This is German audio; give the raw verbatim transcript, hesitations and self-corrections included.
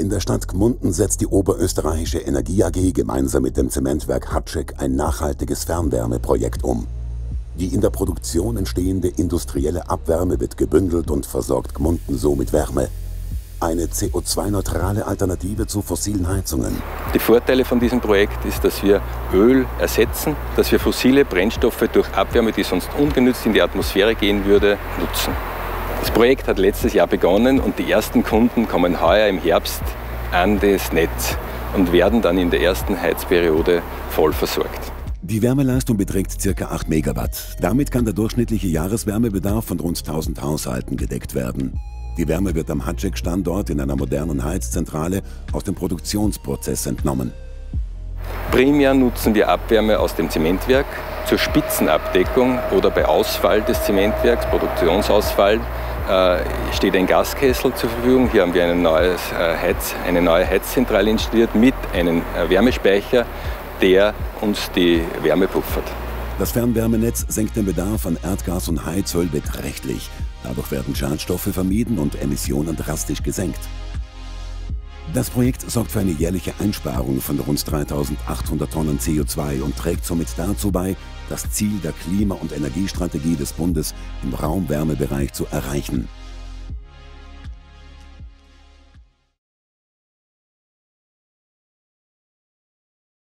In der Stadt Gmunden setzt die Oberösterreichische Energie A G gemeinsam mit dem Zementwerk Hattschek ein nachhaltiges Fernwärmeprojekt um. Die in der Produktion entstehende industrielle Abwärme wird gebündelt und versorgt Gmunden so mit Wärme. Eine C O zwei neutrale Alternative zu fossilen Heizungen. Die Vorteile von diesem Projekt ist, dass wir Öl ersetzen, dass wir fossile Brennstoffe durch Abwärme, die sonst ungenützt in die Atmosphäre gehen würde, nutzen. Das Projekt hat letztes Jahr begonnen und die ersten Kunden kommen heuer im Herbst an das Netz und werden dann in der ersten Heizperiode voll versorgt. Die Wärmeleistung beträgt ca. acht Megawatt. Damit kann der durchschnittliche Jahreswärmebedarf von rund tausend Haushalten gedeckt werden. Die Wärme wird am Hattschek-Standort in einer modernen Heizzentrale aus dem Produktionsprozess entnommen. Primär nutzen wir Abwärme aus dem Zementwerk zur Spitzenabdeckung oder bei Ausfall des Zementwerks, Produktionsausfall, äh, steht ein Gaskessel zur Verfügung. Hier haben wir ein neues, äh, Heiz, eine neue Heizzentrale installiert mit einem äh, Wärmespeicher, der uns die Wärme puffert. Das Fernwärmenetz senkt den Bedarf an Erdgas und Heizöl beträchtlich. Dadurch werden Schadstoffe vermieden und Emissionen drastisch gesenkt. Das Projekt sorgt für eine jährliche Einsparung von rund dreitausendachthundert Tonnen C O zwei und trägt somit dazu bei, das Ziel der Klima- und Energiestrategie des Bundes im Raumwärmebereich zu erreichen.